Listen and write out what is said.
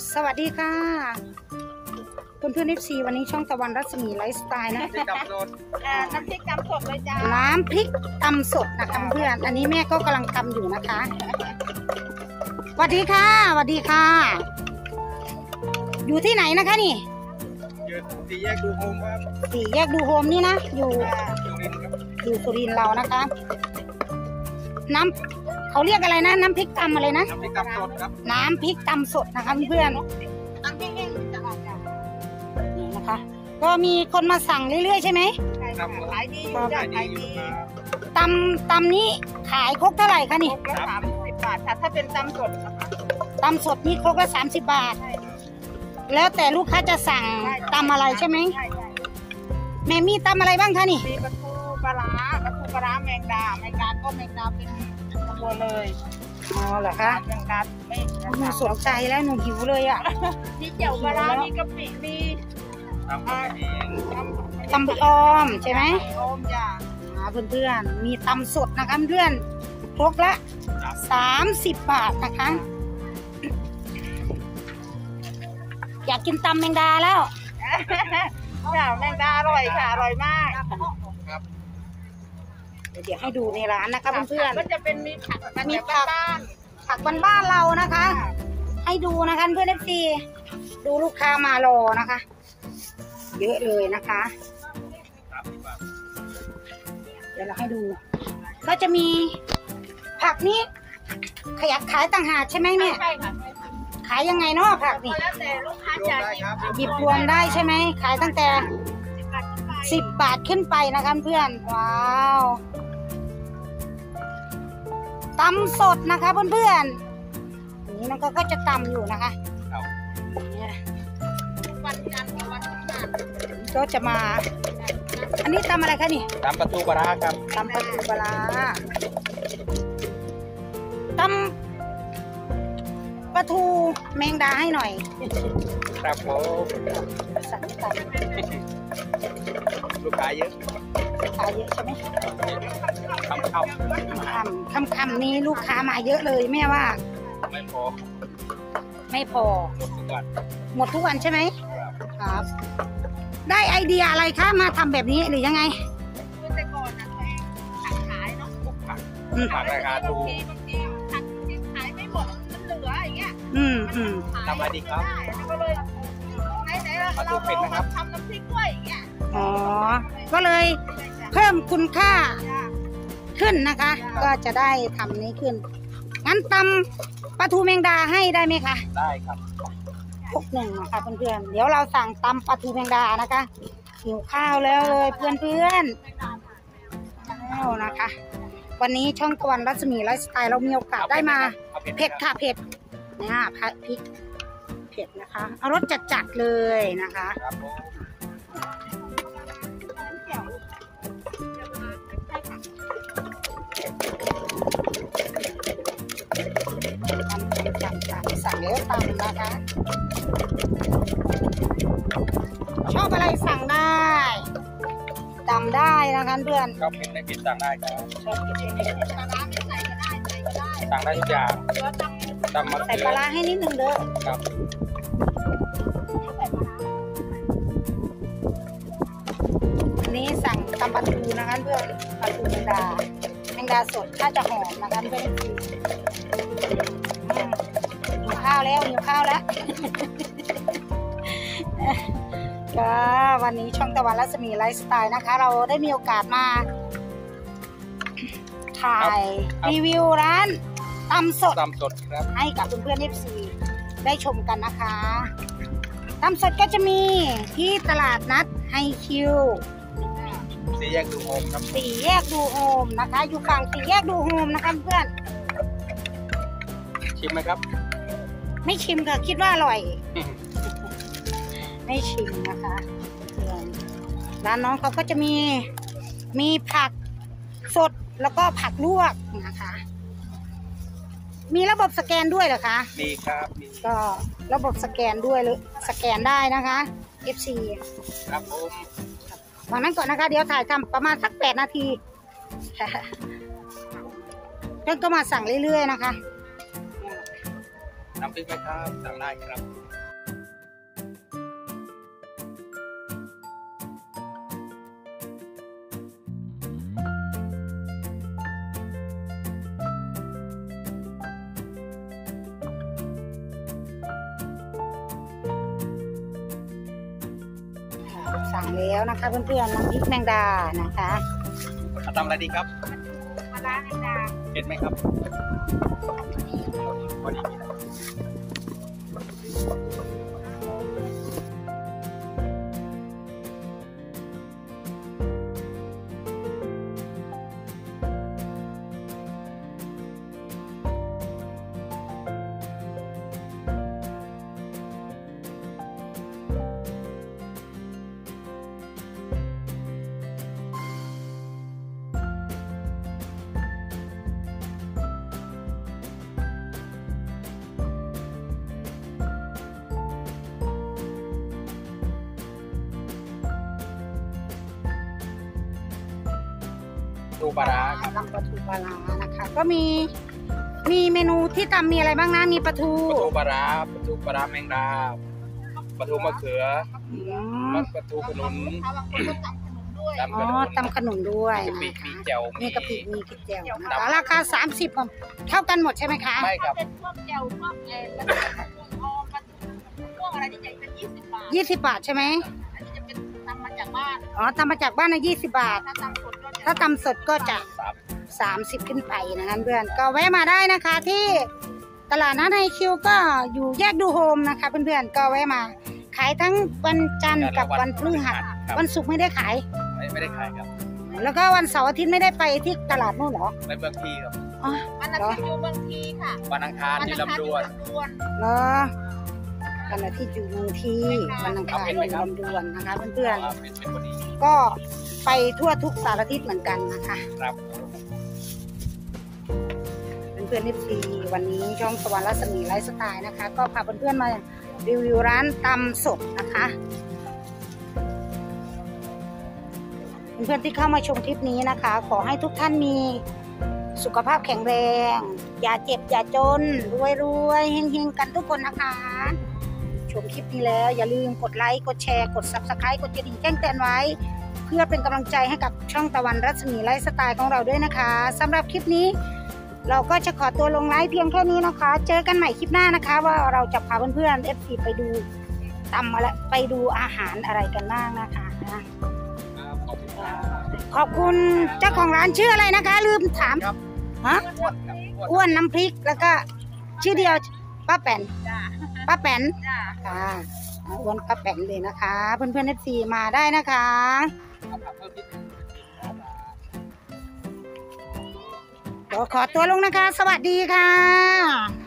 สวัสดีค่ะเพื่อนๆ FC วันนี้ช่องตะวันรัศมีไลฟ์สไตล์นะน้ำพริกตำสดเลยจ้าน้ำพริกตำสดนะคะเพื่อนอันนี้แม่ก็กำลังตำอยู่นะคะสวัสดีค่ะสวัสดีค่ะ อยู่ที่ไหนนะคะนี่อยู่สี่แยกดูโฮมครับสี่แยกดูโฮมนี่นะอยู่สุรินทร์ครับอยู่สุรินทร์เรานะคะน้ำเขาเรียกอะไรนะน้ำพริกตำอะไรนะน้ำพริกตำสดครับน้ำพริกตำสดนะคะเพื่อนน้ำพริกแห้งจะออกจากนี่นะคะ ก็มีคนมาสั่งเรื่อยๆใช่ไหมขายดีอยู่จ้ะขายดีตำนี้ขายครกเท่าไหร่คะนี่ละ30 บาทค่ะถ้าเป็นตำสดนะคะตำสดนี่ครกละ30 บาท แล้วแต่ลูกค้าจะสั่งตำอะไรใช่ไหมใช่แม่มีตำอะไรบ้างคะนี่มีปลาทูปลาร้าแมงดาก็แมงดาเป็นตัวเลยอ๋อเหรอคะแมงดาไม่หนูสนใจแล้วหนูหิวเลยอ่ะมีเจียวปลาร้ามีกะปิมีตำไปออมใช่ไหมโอมจ้ะเพื่อนๆมีตำสดนะคะเพื่อนครกละ30 บาทนะคะ อยากกินตำแมงดาแล้วค่ะแมงดาอร่อยค่ะอร่อยมากเดี๋ยวให้ดูในร้านนะคะเพื่อนๆก็จะเป็นมีผักมีผักบ้านๆเรานะคะ ให้ดูนะคะเพื่อนๆ FC ดูลูกค้ามารอนะคะ เยอะเลยนะคะ เดี๋ยวเราให้ดู ก็จะมีผักนี้ขยักขายต่างหากใช่ไหมแม่ใช่ค่ะขายยังไงเนาะผักนี่แล้วแต่ลูกค้าจะหยิบรวมได้ใช่ไหมขายตั้งแต่10 บาทขึ้นไปนะคะเพื่อนว้าวตำสดนะคะเพื่อนๆนี่น้องก็จะตำอยู่นะคะเนี่ยวันจันทร์กับวันพุธก็จะมา อันนี้ตำอะไรคะนี่ตำปลาทูปลาร้าครับตำปลาทูปลาร้าตำปลาทูแมงดาให้หน่อยครับผมสั่งตำลูกค้าเยอะขายเยอะใช่ไหมคำนี้ลูกค้ามาเยอะเลยแม่ว่าไม่พอไม่พอหมดทุกวันหมดทุกวันใช่ไหมครับ ได้ไอเดียอะไรคะมาทำแบบนี้หรือยังไงคือแต่ก่อนนะผักขายเนาะผักผักราคาถูกบางทีผักขายไม่หมดมันเหลืออย่างเงี้ยทำอะไรดีครับก็เลยไหนเราทำน้ำพริกด้วยอย่างเงี้ยอ๋อ ก็เลยเพิ่มคุณค่าขึ้นนะคะ ก็จะได้ทำนี้ขึ้น งั้นตำปลาทูแมงดาให้ได้ไหมคะได้ครับพกหนึ่งนะคะเพื่อนๆ เดี๋ยวเราสั่งตำปลาทูแมงดานะคะหิวข้าวแล้วเลยเพื่อนๆแล้วนะคะ วันนี้ช่องตะวันรัศมีไลฟ์สไตล์เรามีโอกาสได้มาเผ็ดค่ะเผ็ดนะพริกเผ็ดนะคะเอารสจัดๆเลยนะคะครับผมสั่งแล้วตำนะคะชอบอะไรสั่งได้ตำได้นะคะเพื่อนชอบกินในพิซซ่าได้ครับชอบกินเผ็ดปลาร้าไม่ใส่ก็ได้ใส่ก็ได้สั่งได้ทุกอย่างตำมะใส่เขืปอลาร้าให้นิดนึงเด้อครับอันนี้สั่งตำปลาทูนะคะเพื่อนปลาทูแมงดาสดถ้าจะหอมนะคะเพื่อนหิวข้าวแล้วก็วันนี้ช่องตะวันรัศมีไลฟ์สไตล์นะคะ เราได้มีโอกาสมาถ่ายรีวิวร้านตำสดตำสดครับให้กับเพื่อนๆ FC ได้ชมกันนะคะตำสดก็จะมีที่ตลาดนัดไฮคิวสี่แยกดูโฮมครับสี่แยกดูโฮมนะคะ อยู่ฝั่งสี่แยกดูโฮมนะคะเพื่อนชิมไหมครับไม่ชิมค่ะคิดว่าอร่อย ไม่ชิมนะคะร้านน้องเขาก็จะมีผักสดแล้วก็ผักลวกนะคะ มีระบบสแกนด้วยเหรอคะมีครับมีก็ระบบสแกนด้วยหรือสแกนได้นะคะ FC ครับผมวางนั้นก่อนนะคะ เดี๋ยวถ่ายทำประมาณสัก8 นาที เพื่อนก็มาสั่งเรื่อยๆนะคะน้ำพริกไหมครับสั่งได้ครับสั่งแล้วนะคะเพื่อนๆน้ำพริกแมงดานะคะทำอะไรดีครับปลาร้าแมงดาเผ็ดไหมครับพอดีนะตูปลาร้าครับตำปลาทูปลาร้านะคะ ก็มีเมนูที่ตำมีอะไรบ้างนะมีปลาทูปลาทูปลาร้าปลาทูปลาร้าแมงดาปลาทูมะเขืออืมปลาทูขนุนบางคนก็ตำขนมด้วยตำอ๋ขอนุนตำขนุนด้วยกะปินะมีคะแจ่วมีกะปิมีพริกแจ่วนะคะราคา30เท่ากันหมดใช่ไหมคะไม่ครับเป็นพวกแจ่วพวกแล้วก็พวกออมปลาทูพวกอะไรที่ใหญ่เป็น20 บาท 20 บาทใช่ไหมอันนี้จะเป็นทำมาจากบ้านอ๋อทำมาจากบ้านนะ20 บาทถ้าตำสดก็จะถ้าตำสดก็จะ 3 30ขึ้นไปนะคะเพื่อนก็แวะมาได้นะคะที่ตลาดนัดไฮคิวก็อยู่แยกดูโฮมนะคะเพื่อนๆก็แวะมา ขายทั้งวันจันทร์กับวันพฤหัสครับวันศุกร์ไม่ได้ขายไม่ได้ขายครับแล้วก็วันเสาร์อาทิตย์ไม่ได้ไปที่ตลาดนู่นเหรอไปเมืองทีครับอ๋อวันอาทิตย์อยู่บางทีค่ะวันอังคารที่ลำดวนเหรอวันอาทิตย์อยู่เมืองทีวันอังคารอยู่ลำดวนนะคะเพื่อนเป็นคนดีๆก็ไปทั่วทุกสารทิศเหมือนกันนะคะครับเพื่อนๆFCวันนี้ช่องตะวันรัศมีไลฟ์สไตล์นะคะ ก็พาเพื่อนๆมารีวิวร้านตำสดนะคะเพื่อนๆที่เข้ามาชมคลิปนี้นะคะ ขอให้ทุกท่านมีสุขภาพแข็งแรง อย่าเจ็บอย่าจนรวยๆเฮงๆกันทุกคนนะคะ ชมคลิปนี้แล้วอย่าลืมกดไลค์กดแชร์กด Subscribe กดกระดิ่งแจ้งเตือนไว้ เพื่อเป็นกำลังใจให้กับช่องตะวันรัศมีไลฟ์สไตล์ของเราด้วยนะคะสำหรับคลิปนี้ เราก็จะขอตัวลงไลฟ์เพียงแค่นี้นะคะ เจอกันใหม่คลิปหน้านะคะ ว่าเราจะพาเพื่อนๆ FC ไปดูตำอะไรไปดูอาหารอะไรกันบ้างนะคะ ขอบคุณเจ้าของร้านชื่ออะไรนะคะ ลืมถามครับฮะอ้วนครับอ้วนอ้วนน้ำพริกแล้วก็ชื่อเดียวป้าแป๋นจ้าป้าแป๋นจ้าค่ะอ้วนป้าแป๋นเลยนะคะ เพื่อนๆ FC มาได้นะคะเพิ่มนิดนึงเดี๋ยวขอตัวลงนะคะ สวัสดีค่ะ